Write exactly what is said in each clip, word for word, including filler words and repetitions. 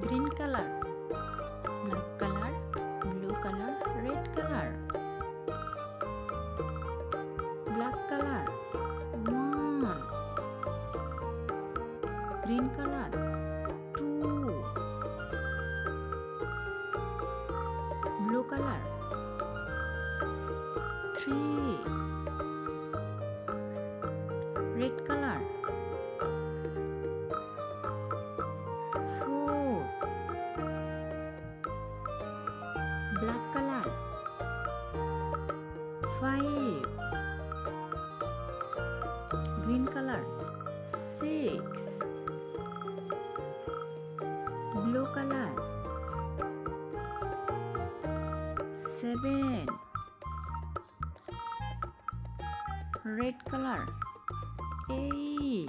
green color, black color, blue color, red color. Black color, one. Green color, two. Blue color, three. Red color, four. Black color, five. Green color, six. Blue color, seven. Red color, eight.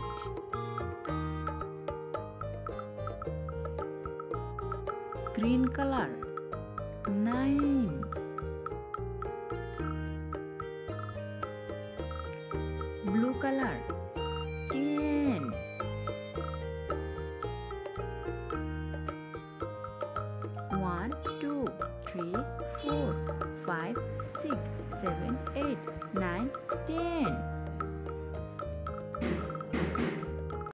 Green color, nine. Blue color, ten. One, two, three, four, five, six, seven, eight, nine, ten.